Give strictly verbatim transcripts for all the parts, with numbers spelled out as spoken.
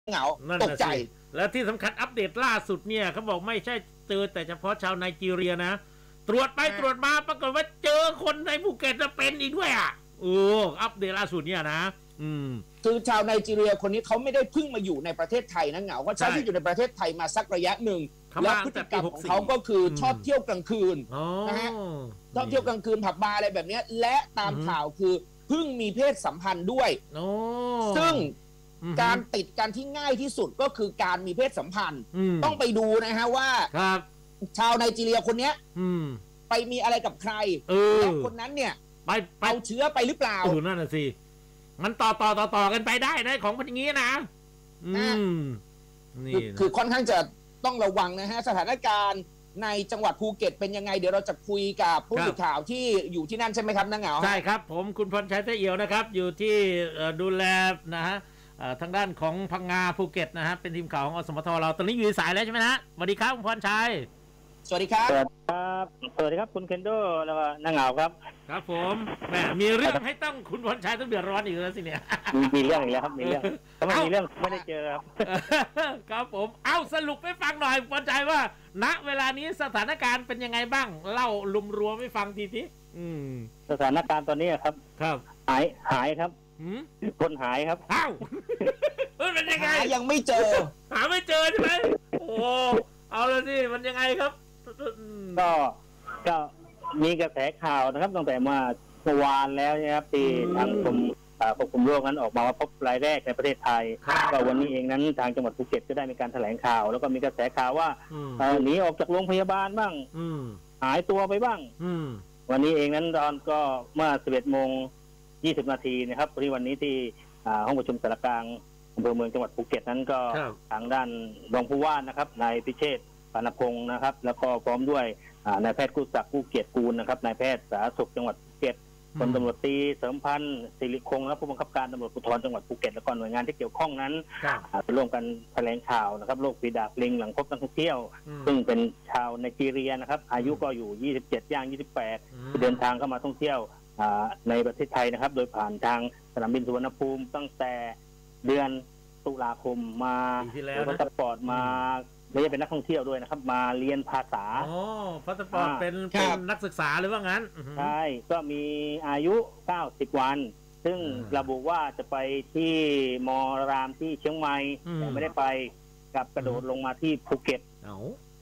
เหงาตกใจแล้วที่สำคัญอัปเดตล่าสุดเนี่ยเขาบอกไม่ใช่เจอแต่เฉพาะชาวไนจีเรียนะตรวจไปตรวจมาปรากฏว่าเจอคนในภูเก็ตจะเป็นอีกด้วยอ่ะโอ้อัปเดตล่าสุดเนี่ยนะอืมคือชาวไนจีเรียคนนี้เขาไม่ได้เพิ่งมาอยู่ในประเทศไทยนะเหงาเขาใช้ที่อยู่ในประเทศไทยมาสักระยะหนึ่งแล้วพฤติกรรมของเขาก็คือชอบเที่ยวกลางคืนนะฮะชอบเที่ยวกลางคืนผับบาร์อะไรแบบนี้และตามข่าวคือเพิ่งมีเพศสัมพันธ์ด้วยซึ่งการติดกันที่ง่ายที่สุดก็คือการมีเพศสัมพันธ์ต้องไปดูนะฮะว่าชาวไนจีเรียคนนี้ไปมีอะไรกับใครและคนนั้นเนี่ยไปเอาเชื้อไปหรือเปล่าเออนั่นน่ะสิมันต่อต่อต่อต่อกันไปได้นะของพันอย่างนี้นะอืมนี่คือค่อนข้างจะต้องระวังนะฮะสถานการณ์ในจังหวัดภูเก็ตเป็นยังไงเดี๋ยวเราจะคุยกับผู้สื่อข่าวที่อยู่ที่นั่นใช่ไหมครับนางเหงาใช่ครับผมคุณพรชัยเต้เอี่ยวนะครับอยู่ที่ดูแลนะฮะทางด้านของพังงาภูเก็ตนะฮะเป็นทีมข่าวของอสมทเราตอนนี้อยู่ในสายแล้วใช่ไหมฮะสวัสดีครับคุณพรชัยสวัสดีครับสวัสดีครับสวัสดีครับคุณเคนโดแล้วก็นางเหงาครับครับผมแหมมีเรื่องให้ต้องคุณพรชัยต้องเดือดร้อนอีกแล้วสิเนี่ยมีมีเรื่องอีกแล้วครับมีเรื่องถ้าไม่มีเรื่องไม่ได้เจอครับครับผมเอาสรุปให้ฟังหน่อยพรชัยว่าณเวลานี้สถานการณ์เป็นยังไงบ้างเล่าลุมรวมให้ฟังทีทีสถานการณ์ตอนนี้ครับครับหายหายครับคนหายครับอ้าวเป็นยังไงยังไม่เจอหาไม่เจอใช่ไหมโอ้เอาเลยสิมันยังไงครับก็ก็มีกระแสข่าวนะครับตั้งแต่เมื่อวานแล้วนะครับที่ทางกรมควบคุมโรคนั้นออกมาว่าพบรายแรกในประเทศไทยก็วันนี้เองนั้นทางจังหวัดภูเก็ตก็ได้มีการแถลงข่าวแล้วก็มีกระแสข่าวว่าหนีออกจากโรงพยาบาลบ้างหายตัวไปบ้างวันนี้เองนั้นตอนก็เมื่อสิบเอ็ดโมงยี่สิบนาทีนะครับที่วันนี้ที่ห้องประชุมสารกลางอำเภอเมืองจังหวัดภูเก็ตนั้นก็ทางด้านรองผู้ว่านะครับนายพิเชษฐ์ปานพงศ์นะครับแล้วก็พร้อมด้วยนายแพทย์กู้ศักดิ์กู้เกียรติกูลนะครับนายแพทย์สาธารณสุขจังหวัดภูเก็ตพลตำรวจตรีเสริมพันธ์ศิริคงและผู้บังคับการตำรวจภูธรจังหวัดภูเก็ตและก็หน่วยงานที่เกี่ยวข้องนั้นร่วมกันแถลงข่าวนะครับโรคฝีดาษลิงหลังพบนักท่องเที่ยวซึ่งเป็นชาวไนจีเรียนะครับอายุก็อยู่ยี่สิบเจ็ดย่างยี่สิบแปดเดินทางเข้ามาท่องเที่ยวในประเทศไทยนะครับโดยผ่านทางสนามบินสุวรรณภูมิตั้งแต่เดือนตุลาคมมาโดยพาสปอร์ตมาไม่ใช่เป็นนักท่องเที่ยวด้วยนะครับมาเรียนภาษาอ๋อพาสปอร์ตเป็นเป็นนักศึกษาหรือว่างั้นใช่ก็มีอายุเก้าสิบวันซึ่งระบุว่าจะไปที่มอรามที่เชียงใหม่แต่ไม่ได้ไปกับกระโดดลงมาที่ภูเก็ตเอา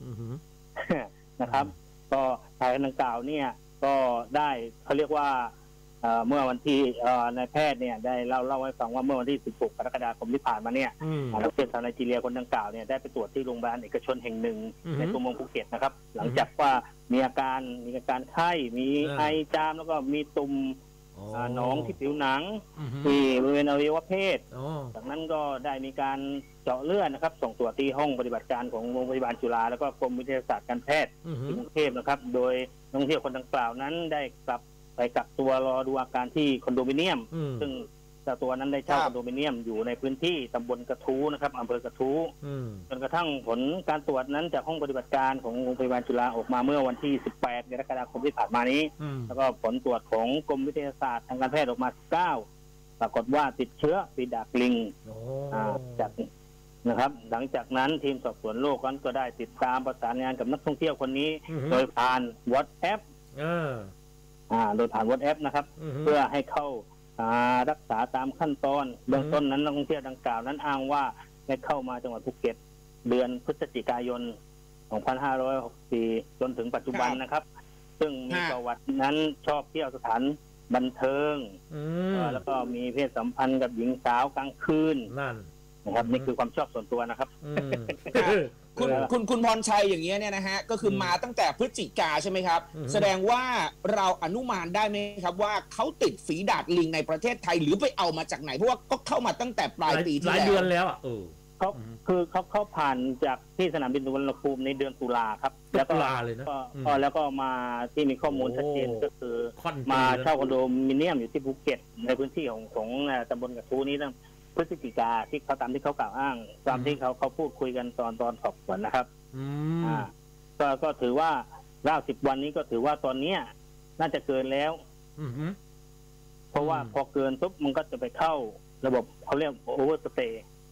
นะครับก็ชายคนดังกล่าวเนี่ยก็ได้เขาเรียกว่าเมื่อวันที่นายแพทย์เนี่ยได้เล่าเล่าให้ฟังว่าเมื่อวันที่สิบหกกรกฎาคมที่ผ่านมาเนี่ยนักเรียนชาวไนจีเรียคนดังกล่าวเนี่ยได้ไปตรวจที่โรงพยาบาลเอกชนแห่งหนึ่งในตัวเมืองภูเก็ตนะครับหลังจากว่ามีอาการมีอาการไข้มีไอจามแล้วก็มีตุ่มหนองที่ผิวหนังที่บริเวณอวัยวะเพศจากนั้นก็ได้มีการเจาะเลือดนะครับส่งตรวจที่ห้องปฏิบัติการของโรงพยาบาลจุฬาแล้วก็กรมวิทยาศาสตร์การแพทย์ที่กรุงเทพนะครับโดยนักท่องเที่ยวคนดังกล่าวนั้นได้กลับไปกักตัวรอดูอาการที่คอนโดมิเนียมซึ่งเจ้าตัวนั้นได้เช่าคอนโดมิเนียมอยู่ในพื้นที่ตำบลกระทู้นะครับอำเภอกระทู้จนกระทั่งผลการตรวจนั้นจากห้องปฏิบัติการของโรงพยาบาลจุฬาออกมาเมื่อวันที่สิบแปดกรกฎาคมที่ผ่านมานี้แล้วก็ผลตรวจของกรมวิทยาศาสตร์ทางการแพทย์ออกมาสิบเก้าปรากฏว่าติดเชื้อฝีดาษลิงจากนะครับหลังจากนั้นทีมสอบสวนโรคนั้นก็ได้ติดตามประสานงานกับนักท่องเที่ยวคนนี้โดยผ่าน WhatsAppอ่าโดยผ่าน WhatsApp นะครับเพื่อให้เข้ารักษาตามขั้นตอนเบื้องต้นนั้นนักท่องเที่ยวดังกล่าวนั้นอ้างว่าได้เข้ามาจังหวัดภูเก็ตเดือนพฤศจิกายนสองพันห้าร้อยหกสิบสี่จนถึงปัจจุบันนะครับซึ่งมีประวัตินั้นชอบเที่ยวสถานบันเทิงแล้วก็มีเพศสัมพันธ์กับหญิงสาวกลางคืนนั่นนะครับนี่คือความชอบส่วนตัวนะครับคุณคุณคุณพรชัยอย่างเงี้ยเนี่ยนะฮะก็คือมาตั้งแต่พฤศจิกาใช่ไหมครับแสดงว่าเราอนุมานได้ไหมครับว่าเขาติดฝีดาษลิงในประเทศไทยหรือไปเอามาจากไหนเพราะว่าก็เข้ามาตั้งแต่ปลายปีที่แล้วหลายเดือนแล้วอ่ะเออเขาคือเขาเขาผ่านจากที่สนามบินสุวรรณภูมิในเดือนตุลาครับแล้วก็ก็แล้วก็มาที่มีข้อมูลชัดเจนก็คือมาเช่าคอนโดมิเนียมอยู่ที่ภูเก็ตในพื้นที่ของของตำบลกระทู้นี้ตั้งพฤศจิกาที่เขาตามที่เขากล่าวอ้างตามที่เขาเขาพูดคุยกันตอนตอนสอบสวนนะครับอ่าก็ก็ถือว่าเก้าสิบวันนี้ก็ถือว่าตอนเนี้ยน่าจะเกินแล้วเพราะว่าพอเกินปุ๊บมันก็จะไปเข้าระบบเขาเรียกโอเวอร์สเตย์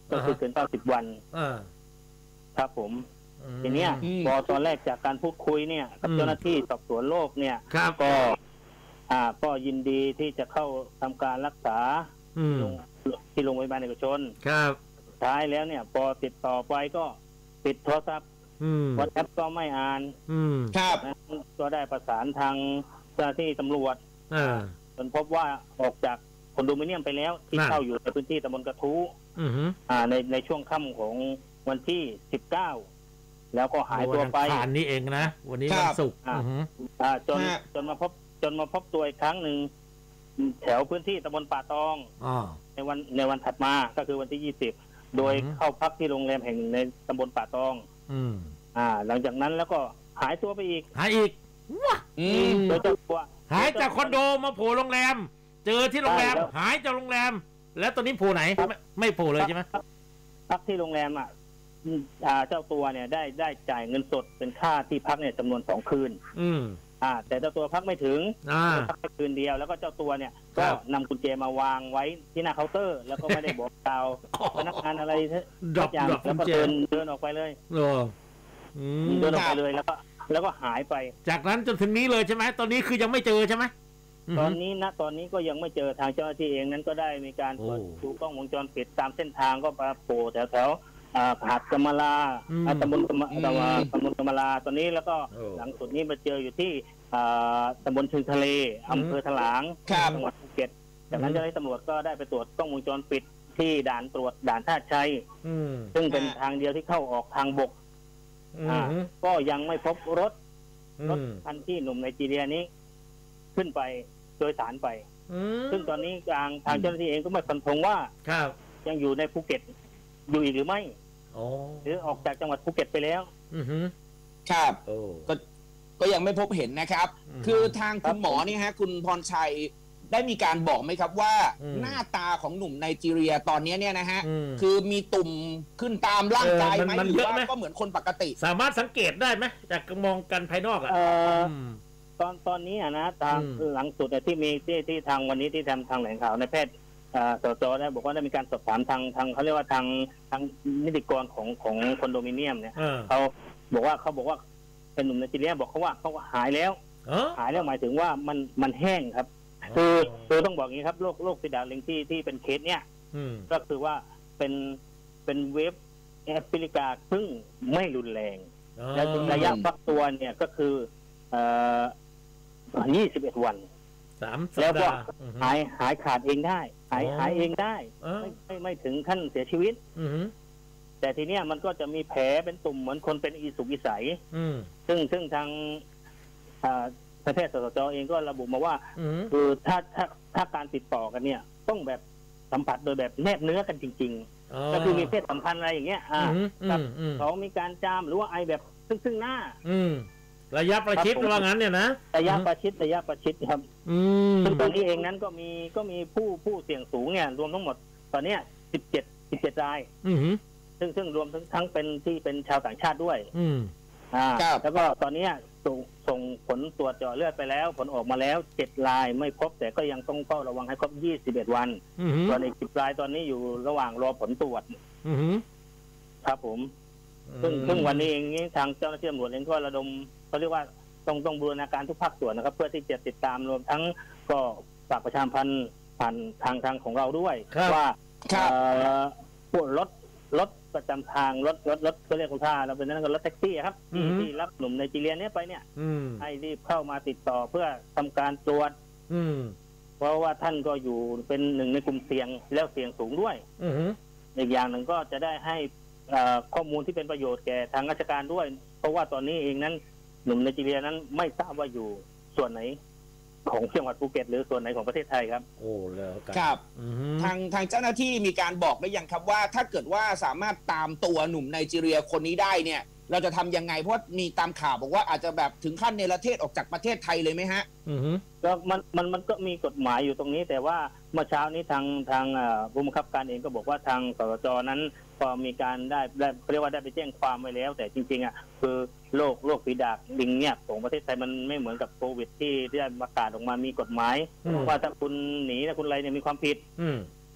ก็คือเกินเก้าสิบวันครับผมทีเนี้ยพอตอนแรกจากการพูดคุยเนี่ยกับเจ้าหน้าที่สอบสวนโรคเนี่ยก็อ่าก็ยินดีที่จะเข้าทำการรักษาที่โรงพยาบาลเอกชนครับท้ายแล้วเนี่ยพอติดต่อไปก็ปิดโทรศัพท์วอทแอปก็ไม่อ่านครับก็ได้ประสานทางเจ้าหน้าที่ตำรวจจนพบว่าออกจากคอนโดมิเนียมไปแล้วที่เข้าอยู่ในพื้นที่ตำบลกระทู้อ่าในในช่วงค่ำของวันที่สิบเก้าแล้วก็หายตัวไปผ่านนี้เองนะวันนี้วันศุกร์อ่าจนจนมาพบจนมาพบตัวอีกครั้งหนึ่งแถวพื้นที่ตำบลป่าตองในวันในวันถัดมาก็คือวันที่ยี่สิบโดยเข้าพักที่โรงแรมแห่งหนึ่งในตำบลป่าตองอ่าหลังจากนั้นแล้วก็หายตัวไปอีกหายอีกว้าโดยเจ้าตัวหายจากคอนโดมาโผล่โรงแรมเจอที่โรงแรมหายจากโรงแรมแล้วตอนนี้โผล่ไหนไม่โผล่เลยใช่ไหมพักที่โรงแรมอ่ะเจ้าตัวเนี่ยได้ได้จ่ายเงินสดเป็นค่าที่พักเนี่ยจำนวนสองคืนอืมอ่าแต่เจ้าตัวพักไม่ถึงพักแค่คืนเดียวแล้วก็เจ้าตัวเนี่ยก็นำกุญแจมาวางไว้ที่หน้าเคาน์เตอร์แล้วก็ไม่ได้บอกกล่าวพนักงานอะไรทุกอย่างแล้วก็เดินเดินออกไปเลยเดินออกไปเลยแล้วก็แล้วก็หายไปจากนั้นจนถึงนี้เลยใช่ไหมตอนนี้คือยังไม่เจอใช่ไหมตอนนี้นะตอนนี้ก็ยังไม่เจอทางเจ้าหน้าที่เองนั้นก็ได้มีการเปิดดูกล้องวงจรปิดตามเส้นทางก็ปรากฏแถวแถวหาดกำมะลาตำบลกำมะลาตำบลกำมะลาตอนนี้แล้วก็หลังสุดนี้มาเจออยู่ที่ตำบลเชิงทะเลอำเภอถลางจังหวัดภูเก็ตจากนั้นเจ้าหน้าที่ตำรวจก็ได้ไปตรวจกล้องวงจรปิดที่ด่านตรวจด่านท่าชัยซึ่งเป็นทางเดียวที่เข้าออกทางบกก็ยังไม่พบรถรถคันที่หนุ่มไนจีเรียนี้ขึ้นไปโดยสารไปซึ่งตอนนี้ทางทางเจ้าหน้าที่เองก็ไม่ฟันธงว่ายังอยู่ในภูเก็ตอยู่อีกหรือไม่หรือออกจากจังหวัดภูเก็ตไปแล้วครับก็ก็ยังไม่พบเห็นนะครับคือทางคุณหมอนี่ฮะคุณพรชัยได้มีการบอกไหมครับว่าหน้าตาของหนุ่มไนจีเรียตอนนี้เนี่ยนะฮะคือมีตุ่มขึ้นตามร่างกายไหมหรือว่าก็เหมือนคนปกติสามารถสังเกตได้ไหมจากมองกันภายนอกอ่ะตอนตอนนี้นะทางหลังสุดที่มีที่ที่ทางวันนี้ที่ทำทางแหล่งข่าวในแพทย์สจได้บอกว่าได้มีการสอบถามทางทางเขาเรียกว่าทางทางนิติกรของของคอนโดมิเนียมเนี่ยเขาบอกว่าเขาบอกว่าเป็นหนุ่มไนจีเรียบอกเขาว่าเขาหายแล้วหายแล้วหมายถึงว่ามันมันแห้งครับคือคือต้องบอกอย่างนี้ครับโรคโรคฝีดาดลิงที่ที่เป็นเคสเนี่ยก็คือว่าเป็นเป็นเวฟแอฟริกาซึ่งไม่รุนแรงและระยะฟักตัวเนี่ยก็คือเอ่อยี่สิบเอ็ดวันแล้วก็หายหายขาดเองได้หายหายเองได้ไม่ไม่ไม่ถึงขั้นเสียชีวิตแต่ทีเนี้ยมันก็จะมีแผลเป็นตุ่มเหมือนคนเป็นอีสุกอีใสซึ่งซึ่งทางแพทย์สสจเองก็ระบุมาว่าคือถ้าถ้าถ้าการติดต่อกันเนี่ยต้องแบบสัมผัสโดยแบบแนบเนื้อกันจริงๆก็คือมีเพศสัมพันธ์อะไรอย่างเงี้ยอ่าเขามีการจามหรือว่าไอแบบซึ่งซึ่งหน้าระยะประชิดว่างั้นเนี่ยนะระยะประชิดระยะประชิดครับซึ่งตอนนี้เองนั้นก็มีก็มีผู้ผู้เสี่ยงสูงเนี่ยรวมทั้งหมดตอนเนี้ยสิบเจ็ดสิบเจ็ดรายซึ่งซึ่งรวมทั้งทั้งเป็นที่เป็นชาวต่างชาติด้วยอ่าแล้วก็ตอนนี้ส่งส่งผลตรวจเจาะเลือดไปแล้วผลออกมาแล้วเจ็ดรายไม่พบแต่ก็ยังต้องเฝ้าระวังให้ครบยี่สิบเอ็ดวันส่วนอีกสิบรายตอนนี้อยู่ระหว่างรอผลตรวจครับผมซึ่งซึ่งวันนี้เองนี้ทางเจ้าหน้าที่ตำรวจเองก็ระดมเขาเรียกว่าต้องต้องบูรณาการทุกภาคส่วนนะครับเพื่อที่จะติดตามรวมทั้งก็ฝากประชาสัมพันธ์ผ่านทางทางของเราด้วยว่าพวกรถรถประจำทางรถรถรถก็เรียกคุณท่าเราเป็นนั่นก็รถแท็กซี่ครับที่ที่รับหนุ่มไนจีเรียนี้ไปเนี่ยให้รีบเข้ามาติดต่อเพื่อทำการตรวจเพราะว่าท่านก็อยู่เป็นหนึ่งในกลุ่มเสี่ยงแล้วเสี่ยงสูงด้วยอีกอย่างหนึ่งก็จะได้ให้ข้อมูลที่เป็นประโยชน์แก่ทางราชการด้วยเพราะว่าตอนนี้เองนั้นหนุ่มไนจีเรียนั้นไม่ทราบว่าอยู่ส่วนไหนของจังหวัดภูเก็ตหรือส่วนไหนของประเทศไทยครับโอ้แล้วครับทางทางเจ้าหน้าที่มีการบอกได้ยังครับว่าถ้าเกิดว่าสามารถตามตัวหนุ่มไนจีเรียคนนี้ได้เนี่ยเราจะทำยังไงเพราะมีตามข่าวบอกว่าอาจจะแบบถึงขั้นเนรเทศออกจากประเทศไทยเลยไหมฮะก็มันมันมันก็มีกฎหมายอยู่ตรงนี้แต่ว่าเมื่อเช้านี้ทางทางผู้บังคับการเองก็บอกว่าทางสสจนั้นก็มีการได้ได้เรียกว่าได้ไปแจ้งความไว้แล้วแต่จริงๆอ่ะคือโรคโรคฝีดาษลิงเนี่ยของประเทศไทยมันไม่เหมือนกับโควิดที่ได้ประกาศออกมามีกฎหมายว่าถ้าคุณหนีถ้าคุณอะไรเนี่ยมีความผิดแ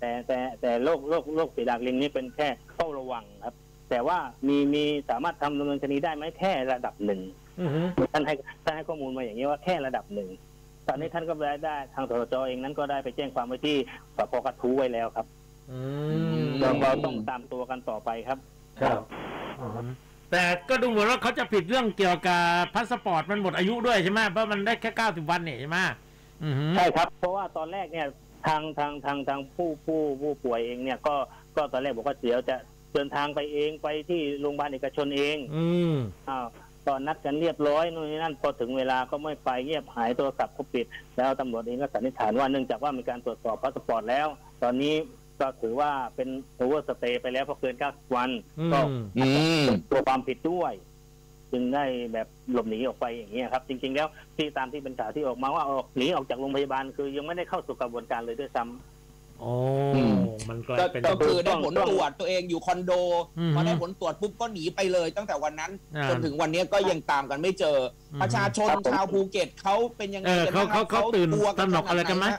แต่แต่แต่โรคโรคโรคฝีดาษลิงนี่เป็นแค่เฝ้าระวังครับแต่ว่ามีมีสามารถทำดำเนินคดีได้ไหมแค่ระดับหนึ่งท่านให้ท่านให้ข้อมูลมาอย่างนี้ว่าแค่ระดับหนึ่งตอนนี้ท่านก็ได้ได้ทางสตจ.เองนั้นก็ได้ไปแจ้งความไว้ที่สพ.กระทู้ไว้แล้วครับเราก็ต้องตามตัวกันต่อไปครับครับแต่ก็ดูเหมือนว่าเขาจะผิดเรื่องเกี่ยวกับพาสปอร์ตมันหมดอายุด้วยใช่ไหมเพราะมันได้แค่เก้าสิบวันเนี่ยใช่ไหมใช่ครับเพราะว่าตอนแรกเนี่ยทางทางทางทางผู้ผู้ผู้ป่วยเองเนี่ยก็ก็ตอนแรกบอกว่าเดี๋ยวจะเดินทางไปเองไปที่โรงพยาบาลเอกชนเองอืมอ้าวตอนนัดกันเรียบร้อยนู่นนี่นั่นพอถึงเวลาก็ไม่ไปเงียบหายโทรศัพท์ก็ปิดแล้วตำรวจเองก็สันนิษฐานว่าเนื่องจากว่ามีการตรวจสอบพาสปอร์ตแล้วตอนนี้ก็ถือว่าเป็นโอเวอร์สเตย์ไปแล้วเพราะเกินเก้าสิบวันก็ตัวความผิดด้วยจึงได้แบบหลบหนีออกไปอย่างนี้ครับจริงๆแล้วที่ตามที่เป็นข่าวที่ออกมาว่าออกหนีออกจากโรงพยาบาลคือยังไม่ได้เข้าสู่กระบวนการเลยด้วยซ้ำโอ้มันก็เป็นก็คือได้ผลตรวจตัวเองอยู่คอนโดพอได้ผลตรวจปุ๊บก็หนีไปเลยตั้งแต่วันนั้นจนถึงวันนี้ก็ยังตามกันไม่เจอประชาชนชาวภูเก็ตเขาเป็นยังไงกันเขาเขาเขาตื่นตระหนกอะไรกันไหม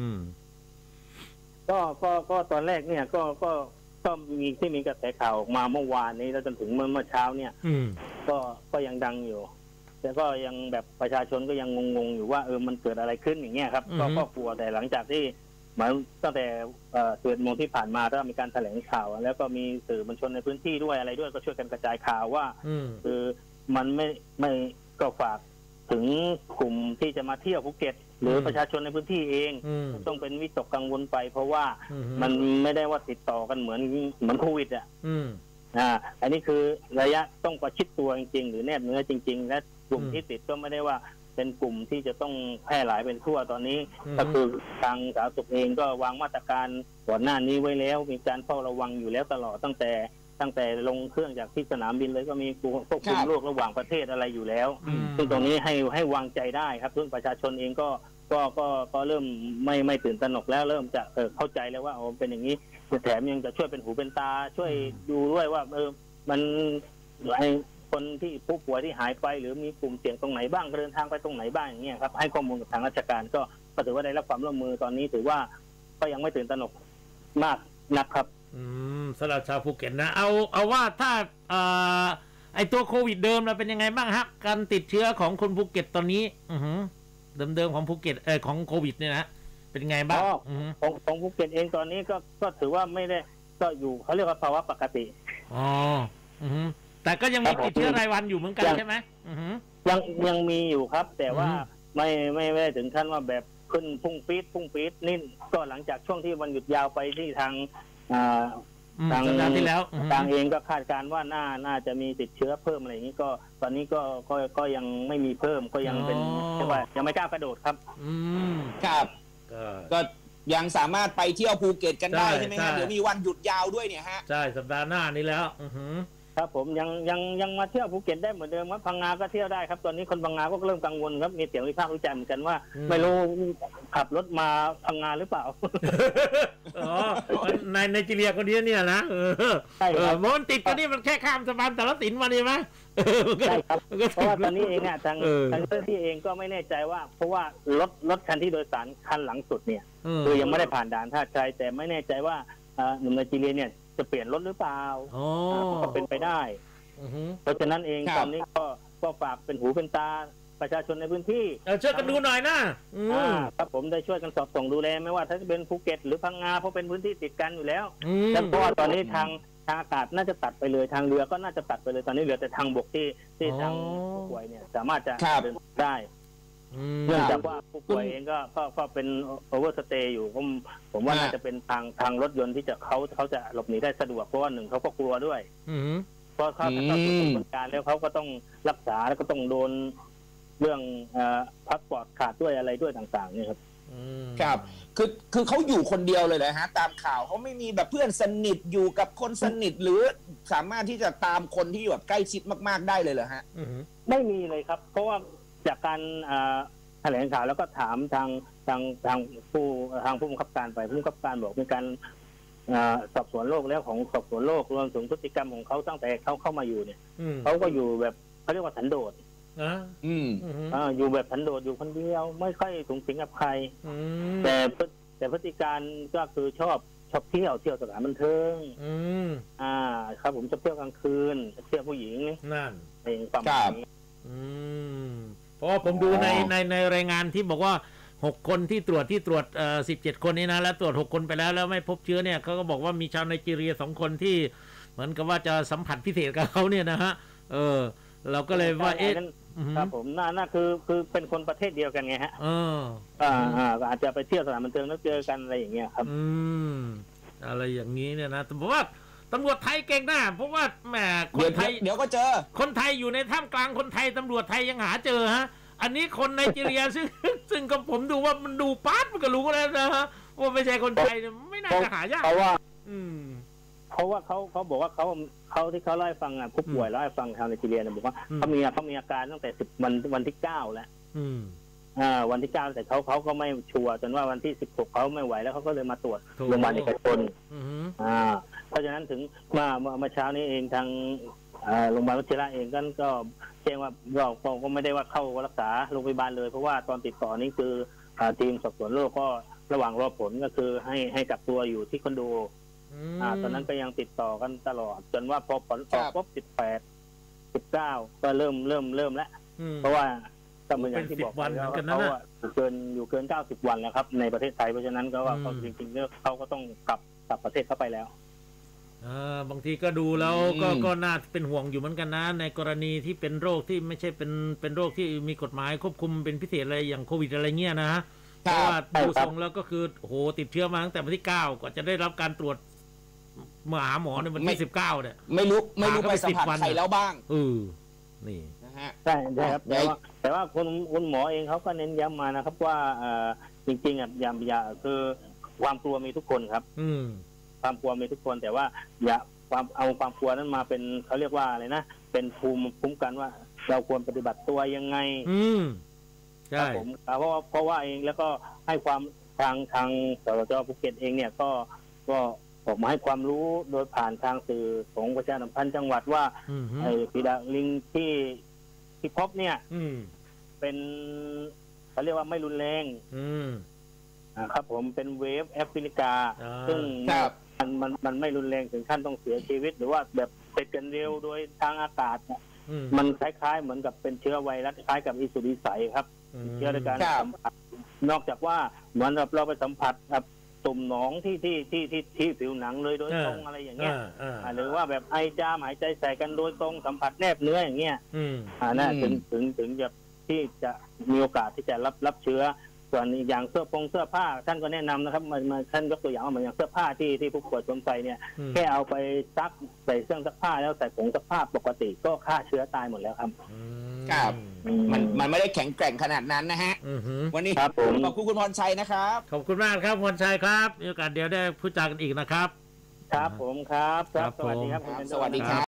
ก็ก็ก็ตอนแรกเนี่ยก็ก็ก็มีที่มีกระแสข่าวออกมาเมื่อวานนี้แล้วจนถึงเมื่อเมื่อเช้าเนี่ยก็ก็ยังดังอยู่แต่ก็ยังแบบประชาชนก็ยังงงๆอยู่ว่าเออมันเกิดอะไรขึ้นอย่างเงี้ยครับก็ก็กลัวแต่หลังจากที่เหมือนตั้งแต่สิบเอ็ดโมงที่ผ่านมาก็มีการแถลงข่าวแล้วก็มีสื่อมวลชนในพื้นที่ด้วยอะไรด้วยก็ช่วยกันกระจายข่าวว่าคือมันไม่ไม่ก็ฝากถึงกลุ่มที่จะมาเที่ยวภูเก็ตหรือประชาชนในพื้นที่เองต้องเป็นวิตกกังวลไปเพราะว่ามันไม่ได้ว่าติดต่อกันเหมือนเหมือนโควิดอ่ะอ่าอันนี้คือระยะต้องประชิดตัวจริงๆหรือแนบเนื้อจริงๆและกลุ่มที่ติดก็ไม่ได้ว่าเป็นกลุ่มที่จะต้องแพร่หลายเป็นทั่วตอนนี้ก็คือทางสาธารณสุขเองก็วางมาตรการก่อนหน้านี้ไว้แล้วมีการเฝ้าระวังอยู่แล้วตลอดตั้งแต่ตั้งแต่ลงเครื่องจากที่สนามบินเลยก็มีควบคุมโรคระหว่างประเทศอะไรอยู่แล้วซึ่งตรงนี้ให้ให้วางใจได้ครับซึ่งประชาชนเองก็ก็ก็ก็เริ่มไม่ไม่ตื่นตระหนกแล้วเริ่มจะเออเข้าใจแล้วว่าอ๋อเป็นอย่างนี้แถมยังจะช่วยเป็นหูเป็นตาช่วยดูด้วยว่าเออมันไอคนที่ผู้ป่วยที่หายไปหรือมีกลุ่มเสี่ยงตรงไหนบ้างเดินทางไปตรงไหนบ้างอย่างเงี้ยครับให้ข้อมูลกับทางราชการก็ก็ถือว่าได้รับความร่วมมือตอนนี้ถือว่าก็ยังไม่ตื่นตระหนกมากนักครับอืมสำหรับชาวภูเก็ตนะเอาเอาว่าถ้าเอ่อไอตัวโควิดเดิมเราเป็นยังไงบ้างครับการติดเชื้อของคนภูเก็ตตอนนี้อือหือเดิมๆของภูเก็ตเออของโควิดเนี่ยนะเป็นไงบ้างของของภูเก็ตเองตอนนี้ก็ก็ถือว่าไม่ได้ก็อยู่เขาเรียกว่าภาวะปกติอ๋ออือหือแต่ก็ยังมีติดเชื้อรายวันอยู่เหมือนกันใช่ไหมอือหือยังยังมีอยู่ครับแต่ว่าไม่ไม่ไม่ถึงขั้นว่าแบบขึ้นพุ่งปี๊ดพุ่งปี๊ดนี่ก็หลังจากช่วงที่วันหยุดยาวไปที่ทางทางที่แล้วทางเองก็คาดการณ์ว่าน่าน่าจะมีติดเชื้อเพิ่มอะไรอย่างนี้ก็ตอนนี้ก็ก็ก็ยังไม่มีเพิ่มก็ยังเป็นเรียกว่ายังไม่กล้ากระโดดครับอืมครับก็ยังสามารถไปเที่ยวภูเก็ตกันได้ใช่ไหมฮะเดี๋ยวมีวันหยุดยาวด้วยเนี่ยฮะใช่สัปดาห์หน้านี้แล้วอือครับผมยังยังยังมาเที่ยวภูเก็ตได้เหมือนเดิมครับพังงาก็เที่ยวได้ครับตอนนี้คนพังงาก็เริ่มกังวลครับมีเสียงวิพากษ์วิจารณ์เหมือนกันว่าไม่รู้ขับรถมาพังงาหรือเปล่าอ๋อในในจีเรียคนนี้เนี่ยนะเออใช่ครับมันติดกันนี่มันแค่ข้ามสะพานแต่ละสินมาดีไหมใช่ครับเพราะว่าตอนนี้เองอ่ะทางทางเจ้าที่เองก็ไม่แน่ใจว่าเพราะว่ารถรถคันที่โดยสารคันหลังสุดเนี่ยคือยังไม่ได้ผ่านด่านท่าชัยแต่ไม่แน่ใจว่าหนุ่มในจีเรียเนี่ยจะเปลี่ยนรถหรือเปล่าก็เป็นไปได้เพราะฉะนั้นเองตอนนี้ก็ก็ฝากเป็นหูเป็นตาประชาชนในพื้นที่ช่วยกันดูหน่อยนะครับผมได้ช่วยกันสอดส่องดูแลไม่ว่าถ้าจะเป็นภูเก็ตหรือพังงาเพราะเป็นพื้นที่ติดกันอยู่แล้วแต่เพราะว่าตอนนี้ทางทางอากาศน่าจะตัดไปเลยทางเรือก็น่าจะตัดไปเลยตอนนี้เหลือแต่ทางบกที่ที่ทางผู้ป่วยเนี่ยสามารถจะเดินได้เนื่องจากว่าผู้ป่วยเองก็ก็ก็เป็นโอเวอร์สเตย์อยู่ผมผมว่าน่าจะเป็นทางทางรถยนต์ที่จะเขาเขาจะหลบหนีได้สะดวกเพราะว่าหนึ่งเขาก็กลัวด้วยเพราะเขาเข้าสู่กระบวนการแล้วเขาก็ต้องรักษาแล้วก็ต้องโดนเรื่องพาสปอร์ตขาดด้วยอะไรด้วยต่างๆนี่ครับครับคือคือเขาอยู่คนเดียวเลยนะฮะตามข่าวเขาไม่มีแบบเพื่อนสนิทอยู่กับคนสนิทหรือสามารถที่จะตามคนที่แบบใกล้ชิดมากๆได้เลยเหรอฮะไม่มีเลยครับเพราะว่าจากการแถลงข่าวแล้วก็ถามทางทางทางผู้ทางผู้บังคับการไปผู้บังคับการบอกมีการสอบสวนโรคแล้วของสอบสวนโรครวมถึงพฤติกรรมของเขาตั้งแต่เขาเข้ามาอยู่เนี่ยเขาก็อยู่แบบเขาเรียกว่าสันโดษอืมอ่าอยู่แบบสันโดษอยู่คนเดียวไม่ค่อยสูงสิงกับใครแต่แต่พฤติการก็คือชอบชอบเที่ยวเที่ยวสถานบันเทิงอืมอ่าครับผมชอบเที่ยวกลางคืนเที่ยวผู้หญิงนั่นเองประมาณนี้อืมเพราะว่าผมดูในในในรายงานที่บอกว่าหกคนที่ตรวจที่ตรวจเอ่อสิบเจ็ดคนนี้นะแล้วตรวจหกคนไปแล้วแล้วไม่พบเชื้อเนี่ยเขาก็บอกว่ามีชาวไนจีเรียสองคนที่เหมือนกับว่าจะสัมผัสพิเศษกับเขาเนี่ยนะฮะเออเราก็เลยว่าเอ๊ะครับผมน่าน่าคือคือเป็นคนประเทศเดียวกันไงฮะเอออ่าอ่าอาจจะไปเที่ยวสถานบันเทิงแล้วเจอกันอะไรอย่างเงี้ยครับอืมอะไรอย่างนี้เนี่ยนะแต่ผมว่าตำรวจไทยเก่งนะเพราะว่าแหมคนไทยเดี๋ยวก็เจอคนไทยอยู่ในท่ามกลางคนไทยตำรวจไทยยังหาเจอฮะอันนี้คนไนจีเรียซึ่งซึ่งก็ผมดูว่ามันดูปั๊บมันก็รู้แล้วนะฮะว่าไม่ใช่คนไทยไม่น่าจะหายากเพราะว่าอืมเพราะว่าเขาเขาบอกว่าเขาเขาที่เขาเล่าให้ฟังอ่ะผู้ป่วยเล่าให้ฟังชาวไนจีเรียเนี่ยบอกว่าเขามีเขามีอาการตั้งแต่สิบวันวันที่เก้าแล้วอืมอ่าวันที่เก้าแต่เขาเขาก็ไม่ชัวร์จนว่าวันที่สิบหกเขาไม่ไหวแล้วเขาก็เลยมาตรวจโรงพยาบาลเอกชนอ่าเพราะฉะนั้นถึงมาเมื่อเช้านี้เองทางโรงพยาบาลวชิระเองก็ก็แจ้งว่าเราก็ไม่ได้ว่าเข้ารักษาโรงพยาบาลเลยเพราะว่าตอนติดต่อนี้คือทีมสอบสวนโรคก็ระหว่างรอผลก็คือให้ให้กักตัวอยู่ที่คอนโดอ่าตอนนั้นก็ยังติดต่อกันตลอดจนว่าพอผลออกปุ๊บสิบแปดสิบเก้าก็เริ่มเริ่มเริ่มแล้วเพราะว่าก็เหมือนอย่างที่บอกไปแล้วเขาเกินอยู่เกินเก้าสิบวันแล้วครับในประเทศไทยเพราะฉะนั้นก็ว่าเขาจริงๆเขาก็ต้องกลับกลับประเทศเข้าไปแล้วบางทีก็ดูแล้วก็ก็น่าเป็นห่วงอยู่เหมือนกันนะในกรณีที่เป็นโรคที่ไม่ใช่เป็นเป็นโรคที่มีกฎหมายควบคุมเป็นพิเศษอะไรอย่างโควิดอะไรเงี้ยนะเพราะว่าดูทรงแล้วก็คือโหติดเชื้อมาตั้งแต่วันที่เก้าก่อนจะได้รับการตรวจมาหาหมอในวันที่สิบเก้าเนี่ยไม่รู้ไม่รู้ไปสัมผัสใครแล้วบ้างเออนี่นะฮะใช่ใช่ครับแต่ว่าแต่ว่าคุณคุณหมอเองเขาก็เน้นย้ำมานะครับว่าจริงๆอ่ะยามยาคือความกลัวมีทุกคนครับอืมความกลัวมีทุกคนแต่ว่าอย่าความเอาความกลัวนั้นมาเป็นเขาเรียกว่าอะไรนะเป็นภูมิคุ้มกันว่าเราควรปฏิบัติตัวยังไงอืมใช่ผมเพราะว่าเพราะว่าเองแล้วก็ให้ความทางทางสจจภูเก็ตเองเนี่ยก็ก็ออกมาให้ความรู้โดยผ่านทางสื่อของประชาสัมพันธ์จังหวัดว่าไอ้ปีดาลิงที่ที่พบเนี่ยเป็นเขาเรียกว่าไม่รุนแรงครับผมเป็นเวฟแอฟริกาซึ่งมันมันมันไม่รุนแรงถึงขั้นต้องเสียชีวิตหรือว่าแบบติดกันเร็วโดยทางอากาศมันคล้ายๆเหมือนกับเป็นเชื้อไวรัสคล้ายกับอิสุริสัยครับเชื้อในการสัมผัสนอกจากว่าเหมือนเราไปสัมผัสกับตุ่มหนองที่ที่ที่ที่ที่ผิวหนังเลยโดยตรงอะไรอย่างเงี้ยหรือว่าแบบไอจามหายใจใส่กันโดยตรงสัมผัสแนบเนื้ออย่างเงี้ยอ่าน่าถึงถึงถึงจะที่จะมีโอกาสที่จะรับรับเชื้อส่วนอย่างเสื้อผงเสื้อผ้าท่านก็แนะนำนะครับมาท่านยกตัวอย่างว่าเหมือนอย่างเสื้อผ้าที่ที่ผู้ป่วยสวมใส่เนี่ยแค่เอาไปซักใส่เครื่องซักผ้าแล้วใส่ผงซักผ้าปกติก็ฆ่าเชื้อตายหมดแล้วครับครับมันมันไม่ได้แข็งแกร่งขนาดนั้นนะฮะวันนี้ขอบคุณคุณพรชัยนะครับขอบคุณมากครับพรชัยครับมีโอกาสเดี๋ยวได้พูดจากันอีกนะครับครับผมครับครับสวัสดีครับสวัสดีครับ